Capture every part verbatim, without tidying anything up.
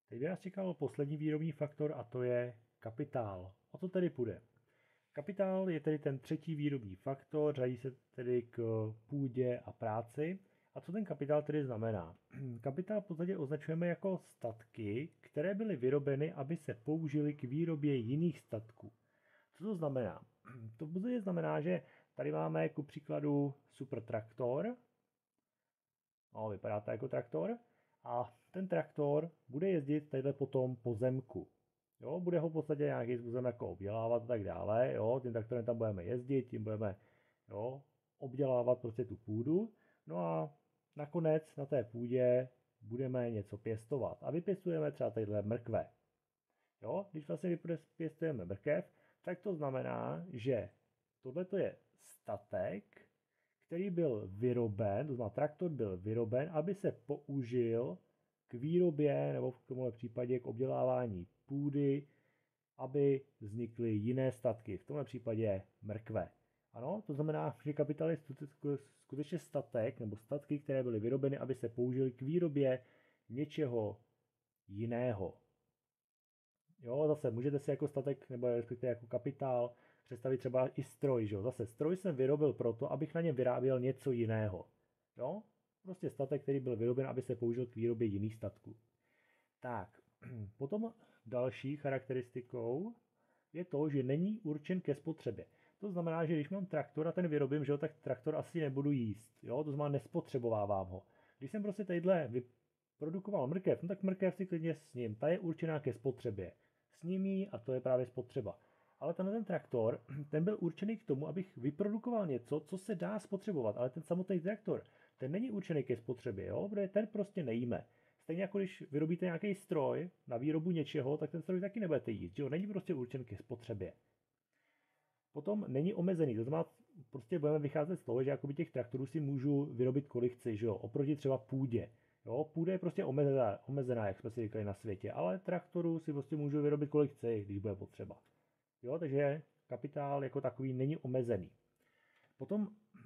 Teď by nás čekal poslední výrobní faktor a to je kapitál. O co tedy půjde? Kapitál je tedy ten třetí výrobní faktor, řadí se tedy k půdě a práci. A co ten kapitál tedy znamená? Kapitál v podstatě označujeme jako statky, které byly vyrobeny, aby se použily k výrobě jiných statků. Co to znamená? To v podstatě znamená, že tady máme ku příkladu super traktor. No, vypadá to jako traktor. A ten traktor bude jezdit tadyhle po tom pozemku. Jo, bude ho v podstatě nějakým způsobem jako obdělávat a tak dále. Jo, tím traktorem tam budeme jezdit, tím budeme jo, obdělávat prostě tu půdu. No a nakonec na té půdě budeme něco pěstovat. A vypěstujeme třeba tadyhle mrkve. Jo, když vlastně vypěstujeme mrkev, tak to znamená, že tohle je statek, který byl vyroben, to znamená traktor byl vyroben, aby se použil k výrobě nebo v tomhle případě k obdělávání půdy, aby vznikly jiné statky, v tomhle případě mrkve. Ano, to znamená, že kapitál je skutečně statek nebo statky, které byly vyrobeny, aby se použily k výrobě něčeho jiného. Jo, zase můžete si jako statek nebo respektive jako kapitál představit třeba i stroj, že jo. Zase stroj jsem vyrobil proto, abych na něm vyráběl něco jiného. Jo, prostě statek, který byl vyroben, aby se použil k výrobě jiných statků. Tak, potom další charakteristikou je to, že není určen ke spotřebě. To znamená, že když mám traktor a ten vyrobím, že jo, tak traktor asi nebudu jíst. Jo, to znamená, nespotřebovávám ho. Když jsem prostě tadyhle vyprodukoval mrkev, no tak mrkev si klidně s ním, ta je určená ke spotřebě. S ním a to je právě spotřeba. Ale tenhle ten traktor, ten byl určený k tomu, abych vyprodukoval něco, co se dá spotřebovat. Ale ten samotný traktor, ten není určený ke spotřebě, jo, protože ten prostě nejíme. Stejně jako když vyrobíte nějaký stroj na výrobu něčeho, tak ten stroj taky nebudete jíst, jo, není prostě určen ke spotřebě. Potom není omezený, to znamená, prostě budeme vycházet z toho, že jakoby těch traktorů si můžu vyrobit kolik chci, že jo, oproti třeba půdě. Jo, půda je prostě omezená, omezená, jak jsme si říkali na světě, ale traktorů si prostě můžu vyrobit kolik chci, když bude potřeba. Jo, takže kapitál jako takový není omezený. Potom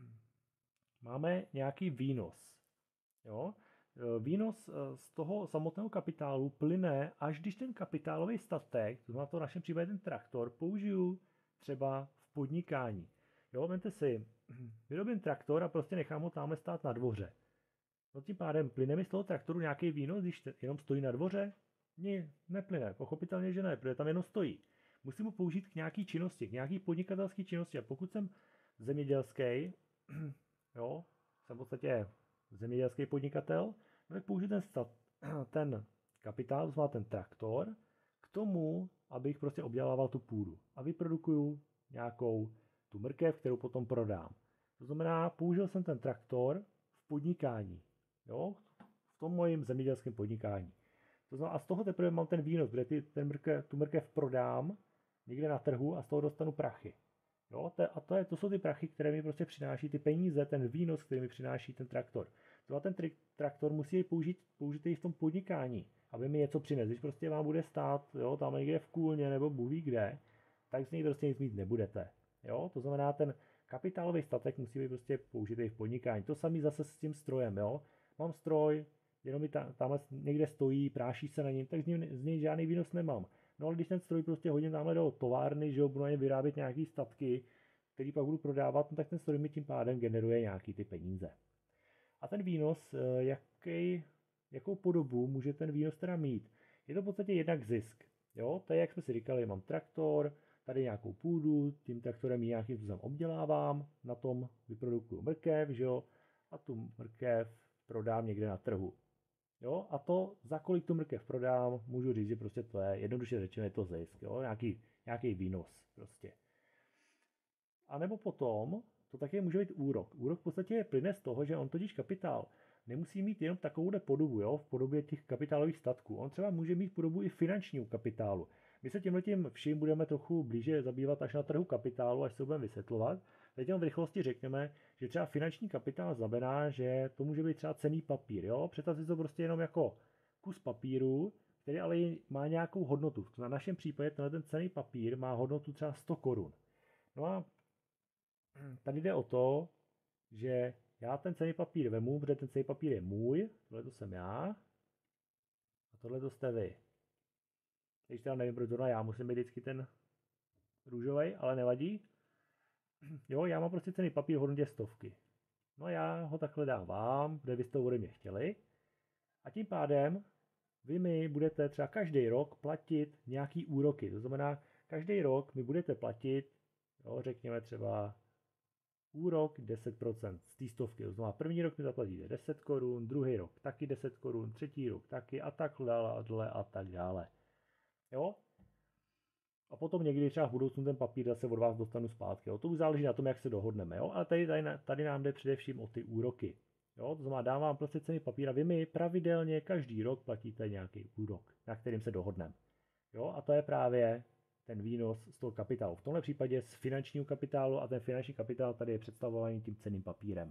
máme nějaký výnos. Jo? Výnos z toho samotného kapitálu plyne, až když ten kapitálový statek, to znamená to v našem případě ten traktor, použiju třeba v podnikání. Jo, vemte si, vyrobím traktor a prostě nechám ho tamhle stát na dvoře. No tím pádem plyne mi z toho traktoru nějaký výnos, když jenom stojí na dvoře? Ne, neplyne, pochopitelně, že ne, protože tam jenom stojí. Musím ho použít k nějaký činnosti, k nějaký podnikatelské činnosti. A pokud jsem zemědělský, jo, jsem v podstatě zemědělský podnikatel, no tak použiju ten, stat, ten kapitál, to znamená ten traktor, k tomu, abych prostě obdělával tu půdu. A vyprodukuju nějakou tu mrkev, kterou potom prodám. To znamená, použil jsem ten traktor v podnikání. Jo, v tom mojím zemědělském podnikání. To znamená, a z toho teprve mám ten výnos, kde ty, ten mrkev, tu mrkev prodám někde na trhu a z toho dostanu prachy. Jo, to, a to, je, to jsou ty prachy, které mi prostě přináší ty peníze, ten výnos, který mi přináší ten traktor. To a ten tri, traktor musí použít, použít i v tom podnikání, aby mi něco přinesl. Když prostě vám bude stát, jo, tam někde v kůlně nebo Bůh ví kde, tak z něj prostě nic mít nebudete. Jo, to znamená, ten kapitálový statek musí být prostě použitý v podnikání. To samý zase s tím strojem, jo. Mám stroj, jenom mi tam, tamhle někde stojí, práší se na něm, tak z něj, z něj žádný výnos nemám. No ale když ten stroj prostě hodím tamhle do továrny, že jo, budu na něm vyrábět nějaký statky, který pak budu prodávat, no tak ten stroj mi tím pádem generuje nějaký ty peníze. A ten výnos, jaký, jakou podobu může ten výnos teda mít? Je to v podstatě jednak zisk. Jo, to je, jak jsme si říkali, mám traktor, tady nějakou půdu, tím traktorem ji nějakým způsobem obdělávám, na tom vyprodukuju mrkev, že jo, a tu mrkev prodám někde na trhu. Jo, a to, za kolik tu mrkev prodám, můžu říct, že prostě to je, jednoduše řečeno, je to zisk, jo, nějaký, nějaký výnos prostě. A nebo potom, to také může být úrok. Úrok v podstatě plyne z toho, že on totiž kapitál nemusí mít jenom takovouhle podobu, jo, v podobě těch kapitálových statků. On třeba může mít podobu i finančního kapitálu. My se tímhletím vším budeme trochu blíže zabývat až na trhu kapitálu, až se budeme vysvětlovat. Teď v rychlosti řekneme, že třeba finanční kapitál znamená, že to může být třeba cenný papír. Jo? Představte si to prostě jenom jako kus papíru, který ale má nějakou hodnotu. Na našem případě tenhle ten cenný papír má hodnotu třeba sto korun. No a tady jde o to, že já ten cenný papír vemu, protože ten cenný papír je můj, tohle to jsem já a tohle to jste vy. Když teda nevím, proč zrovna já musím být vždycky ten růžový, ale nevadí. Jo, já mám prostě cenný papír v hodnotě stovky. No a já ho takhle dám vám, kde byste ho ode mě chtěli. A tím pádem vy mi budete třeba každý rok platit nějaký úroky. To znamená, každý rok mi budete platit, jo, řekněme třeba úrok deset procent z té stovky. To znamená, první rok mi zaplatíte deset korun, druhý rok taky deset korun, třetí rok taky a tak dále a tak dále. Jo? A potom někdy třeba v budoucnu ten papír zase od vás dostanu zpátky. Jo? To už záleží na tom, jak se dohodneme. Jo? Ale tady, tady, tady nám jde především o ty úroky. Jo? To znamená, dám vám prostě ceny papíra, vy mi pravidelně každý rok platíte nějaký úrok, na kterým se dohodneme. Jo? A to je právě ten výnos z toho kapitálu. V tomhle případě z finančního kapitálu a ten finanční kapitál tady je představovaný tím cenným papírem.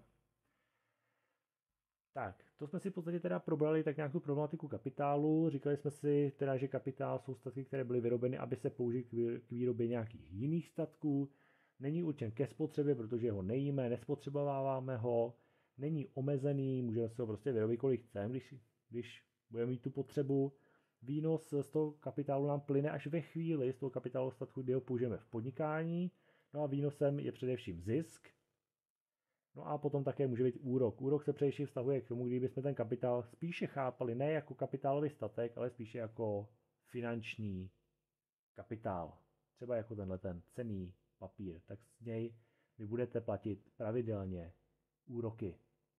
Tak, to jsme si v podstatě teda probrali tak nějak tu problematiku kapitálu. Říkali jsme si teda, že kapitál jsou statky, které byly vyrobeny, aby se použily k výrobě nějakých jiných statků. Není určen ke spotřebě, protože ho nejíme, nespotřebováváme ho. Není omezený, můžeme si ho prostě vyrobit kolik chceme, když, když budeme mít tu potřebu. Výnos z toho kapitálu nám plyne až ve chvíli z toho kapitálu statku, kdy ho použijeme v podnikání. No a výnosem je především zisk. No a potom také může být úrok. Úrok se především vztahuje k tomu, kdybychom ten kapitál spíše chápali ne jako kapitálový statek, ale spíše jako finanční kapitál. Třeba jako tenhle ten cenný papír. Tak z něj vy budete platit pravidelně úroky.